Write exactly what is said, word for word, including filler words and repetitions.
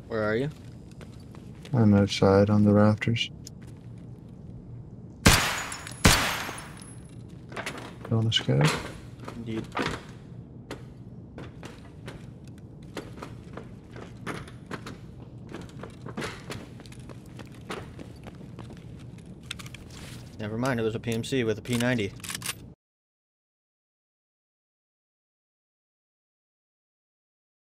Where are you? I'm outside on the rafters. On the Scav. Indeed. Never mind, it was a P M C with a P ninety.